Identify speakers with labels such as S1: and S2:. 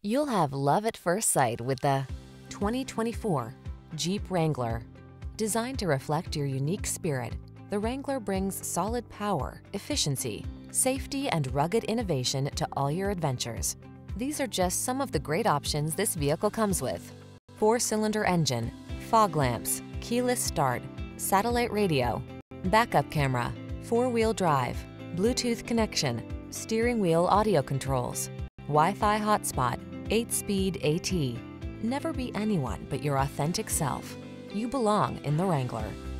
S1: You'll have love at first sight with the 2024 Jeep Wrangler. Designed to reflect your unique spirit, the Wrangler brings solid power, efficiency, safety, and rugged innovation to all your adventures. These are just some of the great options this vehicle comes with: 4-cylinder engine, fog lamps, keyless start, satellite radio, backup camera, 4-wheel drive, Bluetooth connection, steering wheel audio controls, Wi-Fi hotspot, 8-speed AT. Never be anyone but your authentic self. You belong in the Wrangler.